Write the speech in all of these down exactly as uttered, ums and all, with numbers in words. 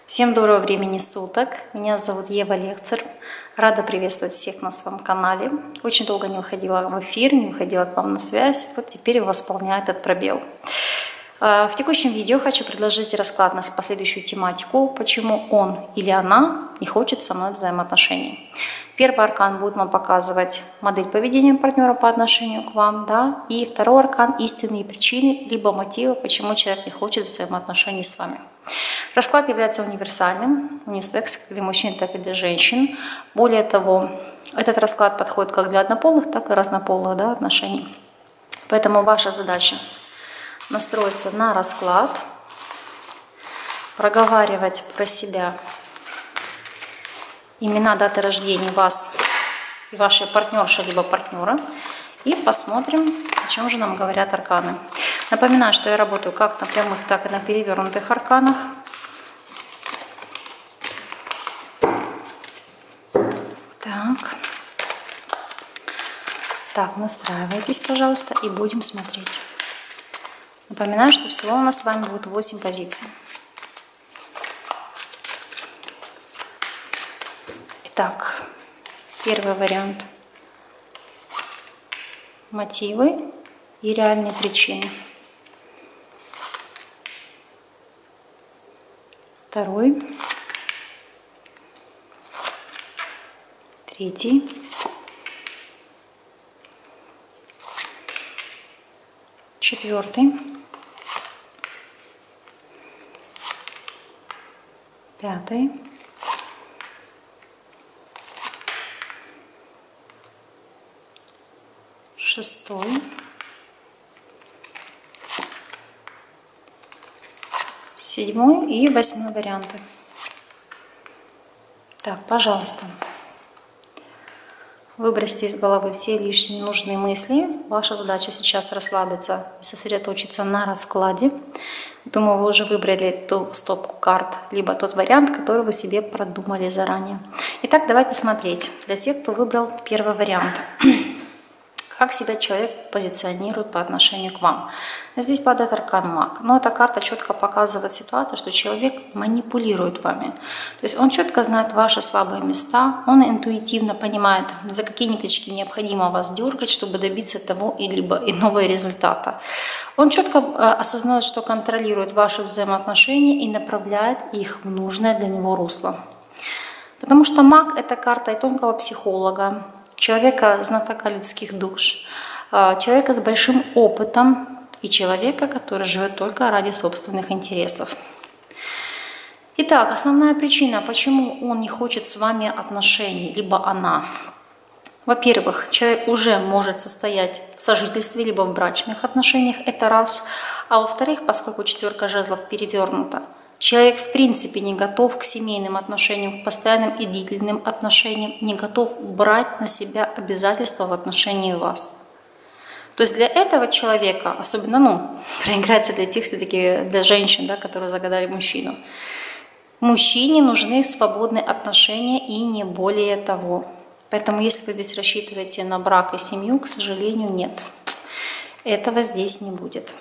Всем доброго времени суток. Меня зовут Ева Лекцер. Рада приветствовать всех на своем канале. Очень долго не выходила в эфир, не выходила к вам на связь. Вот теперь восполняю этот пробел. В текущем видео хочу предложить расклад на последующую тематику, почему он или она не хочет со мной взаимоотношений. Первый аркан будет вам показывать модель поведения партнера по отношению к вам, да, и второй аркан – истинные причины, либо мотивы, почему человек не хочет взаимоотношений с вами. Расклад является универсальным, унисекс, как для мужчин, так и для женщин. Более того, этот расклад подходит как для однополых, так и разнополых, да, отношений. Поэтому ваша задача настроиться на расклад, проговаривать про себя имена, даты рождения вас и вашей партнерши либо партнера. И посмотрим, о чем же нам говорят арканы. Напоминаю, что я работаю как на прямых, так и на перевернутых арканах. Так. Так, настраивайтесь, пожалуйста, и будем смотреть. Напоминаю, что всего у нас с вами будет восемь позиций. Итак, первый вариант. Мотивы и реальные причины. Второй. Третий. Четвертый. Пятый. Шестой. Седьмой и восьмой варианты. Так, пожалуйста, выбросьте из головы все лишние ненужные мысли. Ваша задача сейчас расслабиться и сосредоточиться на раскладе. Думаю, вы уже выбрали ту стопку карт, либо тот вариант, который вы себе продумали заранее. Итак, давайте смотреть. Для тех, кто выбрал первый вариант. Как себя человек позиционирует по отношению к вам. Здесь падает аркан Маг. Но эта карта четко показывает ситуацию, что человек манипулирует вами. То есть он четко знает ваши слабые места, он интуитивно понимает, за какие ниточки необходимо вас дергать, чтобы добиться того либо иного результата. Он четко осознает, что контролирует ваши взаимоотношения и направляет их в нужное для него русло. Потому что Маг – это карта и тонкого психолога, человека, знатока людских душ, человека с большим опытом и человека, который живет только ради собственных интересов. Итак, основная причина, почему он не хочет с вами отношений, либо она. Во-первых, человек уже может состоять в сожительстве, либо в брачных отношениях, это раз. А во-вторых, поскольку четверка жезлов перевернута, человек в принципе не готов к семейным отношениям, к постоянным и длительным отношениям, не готов брать на себя обязательства в отношении вас. То есть для этого человека, особенно, ну, проиграется для тех, все-таки для женщин, да, которые загадали мужчину, мужчине нужны свободные отношения и не более того. Поэтому если вы здесь рассчитываете на брак и семью, к сожалению, нет. Этого здесь не будет.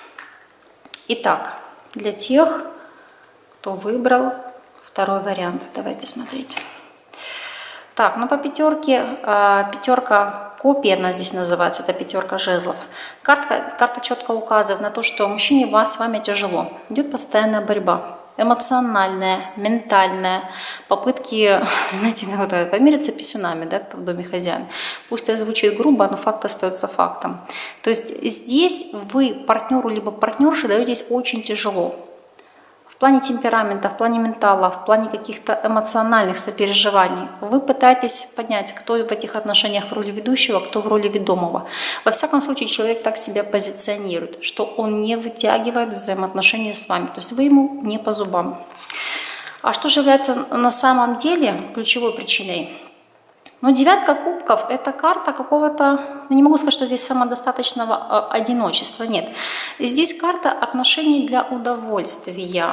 Итак, для тех, кто выбрал второй вариант. Давайте смотреть. Так, ну по пятерке, пятерка копий, она здесь называется, это пятерка жезлов. Карта, карта четко указывает на то, что мужчине вас, с вами тяжело. Идет постоянная борьба. Эмоциональная, ментальная, попытки, знаете, как помириться писюнами, да, кто в доме хозяин. Пусть это звучит грубо, но факт остается фактом. То есть здесь вы партнеру либо партнерше даетесь очень тяжело. В плане темперамента, в плане ментала, в плане каких-то эмоциональных сопереживаний. Вы пытаетесь понять, кто в этих отношениях в роли ведущего, кто в роли ведомого. Во всяком случае, человек так себя позиционирует, что он не вытягивает взаимоотношения с вами. То есть вы ему не по зубам. А что же является на самом деле ключевой причиной? Но девятка кубков – это карта какого-то, я не могу сказать, что здесь самодостаточного одиночества, нет. Здесь карта отношений для удовольствия.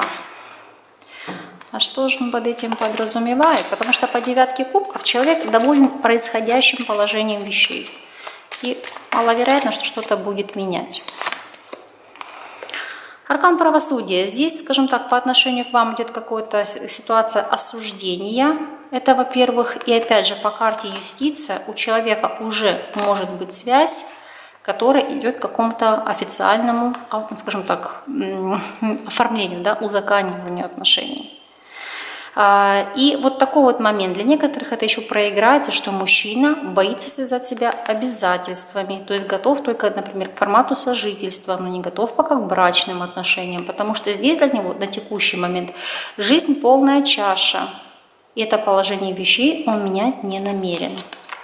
А что же мы под этим подразумеваем? Потому что по девятке кубков человек доволен происходящим положением вещей. И маловероятно, что что-то будет менять. Аркан правосудия. Здесь, скажем так, по отношению к вам идет какая-то ситуация осуждения. Это, во-первых. И опять же, по карте юстиция у человека уже может быть связь, которая идет к какому-то официальному, скажем так, оформлению, да, узакониванию отношений. И вот такой вот момент. Для некоторых это еще проиграется, что мужчина боится связать себя обязательствами, то есть готов только, например, к формату сожительства, но не готов пока к брачным отношениям, потому что здесь для него на текущий момент жизнь полная чаша, и это положение вещей он менять не намерен.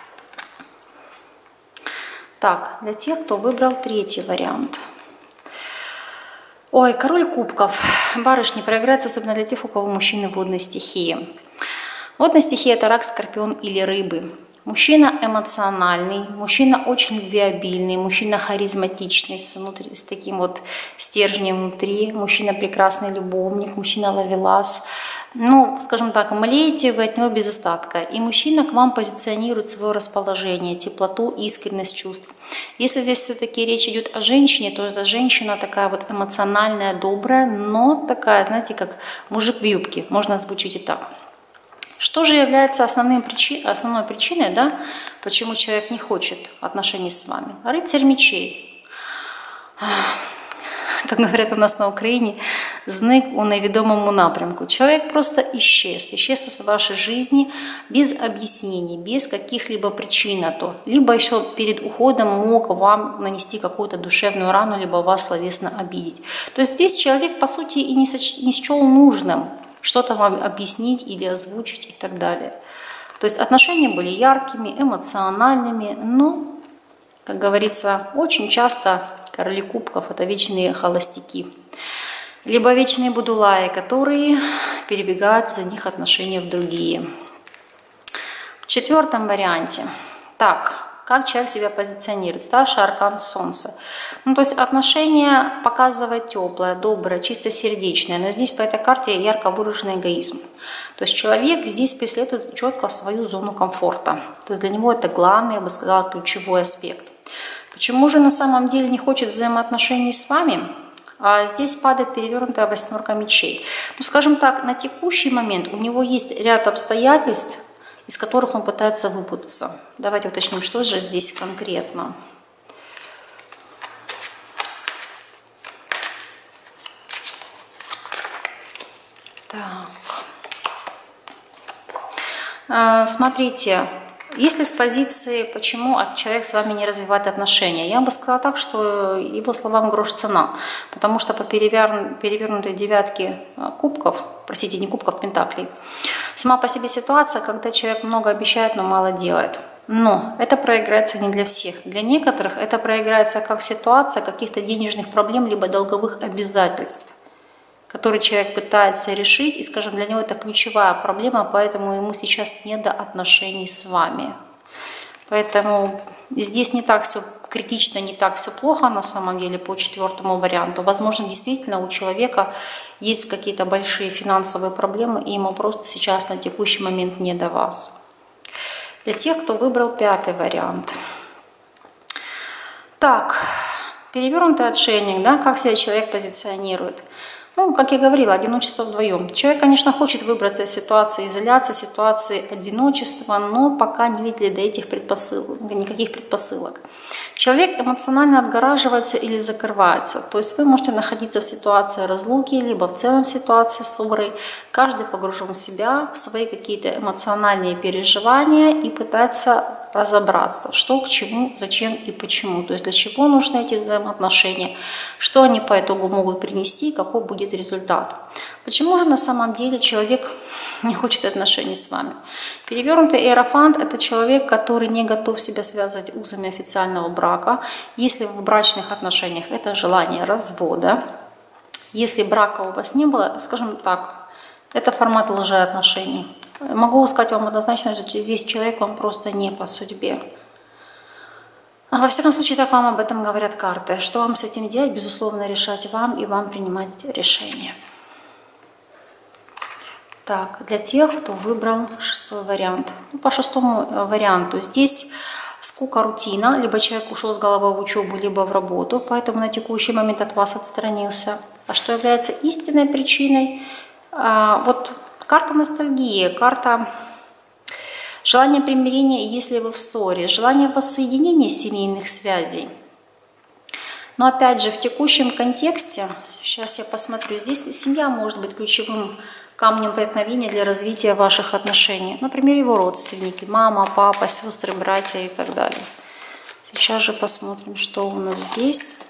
Так, для тех, кто выбрал третий вариант. Ой, король кубков. Барышни, проиграется особенно для тех, у кого мужчины водной стихии. Водная стихия – это рак, скорпион или рыбы. Мужчина эмоциональный, мужчина очень любвеобильный, мужчина харизматичный, с, внутри, с таким вот стержнем внутри, мужчина прекрасный любовник, мужчина ловелас. Ну, скажем так, млеете вы от него без остатка. И мужчина к вам позиционирует свое расположение, теплоту, искренность чувств. Если здесь все-таки речь идет о женщине, то эта женщина такая вот эмоциональная, добрая, но такая, знаете, как мужик в юбке, можно озвучить и так. Что же является основным причин, основной причиной, да, почему человек не хочет отношений с вами? Рыцарь мечей. Как говорят у нас на Украине, зник у невідомому напрямку. Человек просто исчез, исчез из вашей жизни без объяснений, без каких-либо причин на то. Либо еще перед уходом мог вам нанести какую-то душевную рану, либо вас словесно обидеть. То есть здесь человек, по сути, и не, соч... не счел нужным что-то вам объяснить или озвучить и так далее. То есть отношения были яркими, эмоциональными, но, как говорится, очень часто короли кубков – это вечные холостяки. Либо вечные будулаи, которые перебегают за них отношения в другие. В четвертом варианте. Так, как человек себя позиционирует? Старший аркан Солнца. Ну, то есть отношения показывает теплое, доброе, чистосердечное. Но здесь по этой карте ярко выраженный эгоизм. То есть человек здесь преследует четко свою зону комфорта. То есть для него это главный, я бы сказала, ключевой аспект. Почему же на самом деле не хочет взаимоотношений с вами? А здесь падает перевернутая восьмерка мечей. Ну, скажем так, на текущий момент у него есть ряд обстоятельств, из которых он пытается выпутаться. Давайте уточним, что же здесь конкретно. Так. Смотрите. Если с позиции, почему человек с вами не развивает отношения, я бы сказала так, что его словам грош цена, потому что по перевернутой девятке кубков, простите, не кубков, пентаклей, сама по себе ситуация, когда человек много обещает, но мало делает. Но это проиграется не для всех. Для некоторых это проиграется как ситуация каких-то денежных проблем, либо долговых обязательств, который человек пытается решить, и, скажем, для него это ключевая проблема, поэтому ему сейчас не до отношений с вами. Поэтому здесь не так все критично, не так все плохо на самом деле по четвертому варианту. Возможно, действительно у человека есть какие-то большие финансовые проблемы, и ему просто сейчас на текущий момент не до вас. Для тех, кто выбрал пятый вариант. Так, перевернутый отшельник, да, как себя человек позиционирует? Ну, как я говорила, одиночество вдвоем. Человек, конечно, хочет выбраться из ситуации изоляции, ситуации одиночества, но пока не видели до этих предпосылок, никаких предпосылок. Человек эмоционально отгораживается или закрывается. То есть вы можете находиться в ситуации разлуки, либо в целом в ситуации ссоры. Каждый погружен в себя, в свои какие-то эмоциональные переживания и пытается разобраться, что к чему, зачем и почему. То есть для чего нужны эти взаимоотношения, что они по итогу могут принести, какой будет результат. Почему же на самом деле человек не хочет отношений с вами? Перевернутый иерофант – это человек, который не готов себя связывать узами официального брака. Если в брачных отношениях это желание развода, если брака у вас не было, скажем так, это формат лжеотношений. Могу сказать вам однозначно, что здесь человек вам просто не по судьбе. А во всяком случае, так вам об этом говорят карты. Что вам с этим делать, безусловно, решать вам и вам принимать решение. Так, для тех, кто выбрал шестой вариант. Ну, по шестому варианту здесь скука, рутина. Либо человек ушел с головой в учебу, либо в работу, поэтому на текущий момент от вас отстранился. А что является истинной причиной? Вот карта ностальгии, карта желания примирения, если вы в ссоре, желание воссоединения семейных связей. Но опять же, в текущем контексте, сейчас я посмотрю, здесь семья может быть ключевым камнем преткновения для развития ваших отношений. Например, его родственники, мама, папа, сестры, братья и так далее. Сейчас же посмотрим, что у нас здесь.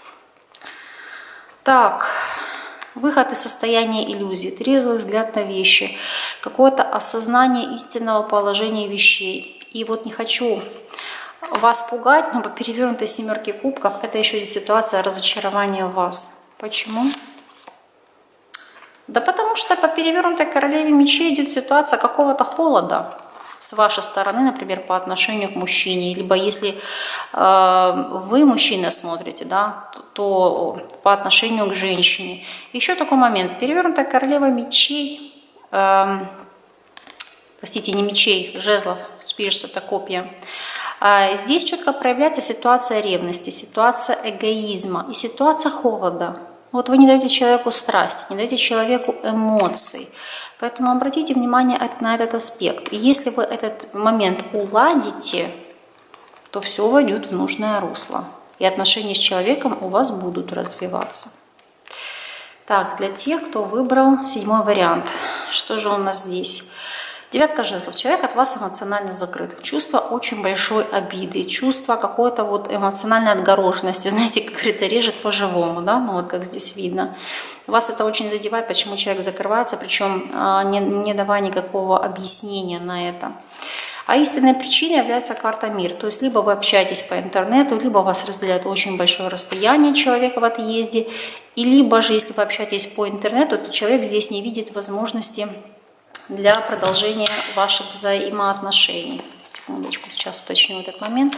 Так, выход из состояния иллюзий, трезвый взгляд на вещи, какое-то осознание истинного положения вещей. И вот не хочу вас пугать, но по перевернутой семерке кубков это еще и ситуация разочарования в вас. Почему? Да потому что по перевернутой королеве мечей идет ситуация какого-то холода с вашей стороны, например, по отношению к мужчине. Либо если э, вы, мужчина, смотрите, да, то, то по отношению к женщине. Еще такой момент. Перевернутая королева мечей, э, простите, не мечей, жезлов, спирс, это копья. Э, здесь четко проявляется ситуация ревности, ситуация эгоизма и ситуация холода. Вот вы не даете человеку страсть, не даете человеку эмоций. Поэтому обратите внимание на этот аспект. И если вы этот момент уладите, то все войдет в нужное русло. И отношения с человеком у вас будут развиваться. Так, для тех, кто выбрал седьмой вариант. Что же у нас здесь? Девятка жезлов. Человек от вас эмоционально закрыт. Чувство очень большой обиды, чувство какой-то вот эмоциональной отгороженности. Знаете, как говорится, режет по-живому, да? Ну вот как здесь видно. Вас это очень задевает, почему человек закрывается, причем не, не давая никакого объяснения на это. А истинной причиной является карта мир. То есть либо вы общаетесь по интернету, либо вас разделяет очень большое расстояние человека в отъезде, и либо же, если вы общаетесь по интернету, то человек здесь не видит возможности для продолжения ваших взаимоотношений. Секундочку, сейчас уточню этот момент.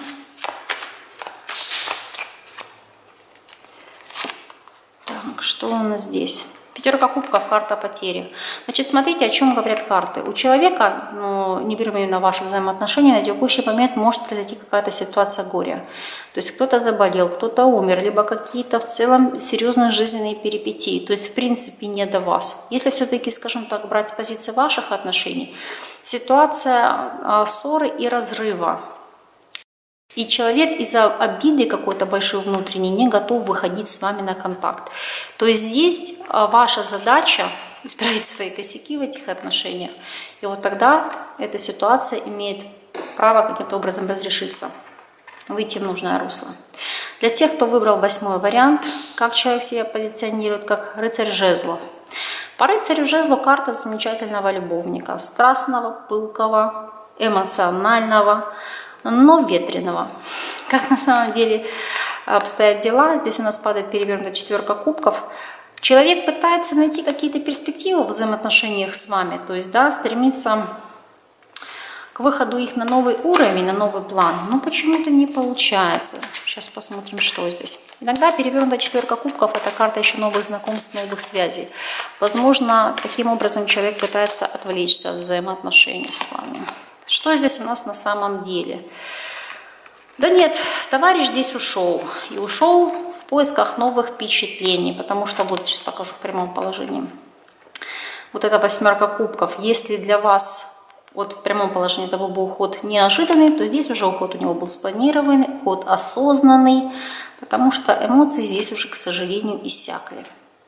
Так, что у нас здесь? Пятерка кубков, карта потери. Значит, смотрите, о чем говорят карты. У человека, ну, не берем именно ваши взаимоотношения, на текущий момент может произойти какая-то ситуация горя. То есть кто-то заболел, кто-то умер, либо какие-то в целом серьезные жизненные перипетии. То есть, в принципе, не до вас. Если все-таки, скажем так, брать с позиции ваших отношений, ситуация ссоры и разрыва. И человек из-за обиды какой-то большой внутренней не готов выходить с вами на контакт. То есть здесь ваша задача исправить свои косяки в этих отношениях. И вот тогда эта ситуация имеет право каким-то образом разрешиться, выйти в нужное русло. Для тех, кто выбрал восьмой вариант, как человек себя позиционирует, как рыцарь жезлов. По рыцарю жезлу карта замечательного любовника, страстного, пылкого, эмоционального, но ветреного. Как на самом деле обстоят дела? Здесь у нас падает перевернутая четверка кубков. Человек пытается найти какие-то перспективы в взаимоотношениях с вами, то есть, да, стремится к выходу их на новый уровень, на новый план, но почему-то не получается. Сейчас посмотрим, что здесь. Иногда перевернутая четверка кубков – это карта еще новых знакомств, новых связей. Возможно, таким образом человек пытается отвлечься от взаимоотношений с вами. Что здесь у нас на самом деле? Да нет, товарищ здесь ушел. И ушел в поисках новых впечатлений. Потому что, вот сейчас покажу в прямом положении. Вот эта восьмерка кубков. Если для вас вот в прямом положении это был бы уход неожиданный, то здесь уже уход у него был спланированный, уход осознанный. Потому что эмоции здесь уже, к сожалению, иссякли.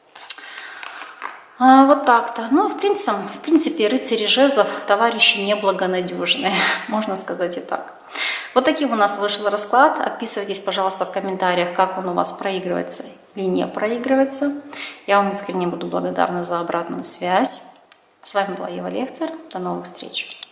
А, вот так-то. Ну, в принципе, в принципе, рыцари жезлов товарищи неблагонадежные, можно сказать и так. Вот таким у нас вышел расклад. Отписывайтесь, пожалуйста, в комментариях, как он у вас проигрывается или не проигрывается. Я вам искренне буду благодарна за обратную связь. С вами была Ева Лехцер. До новых встреч.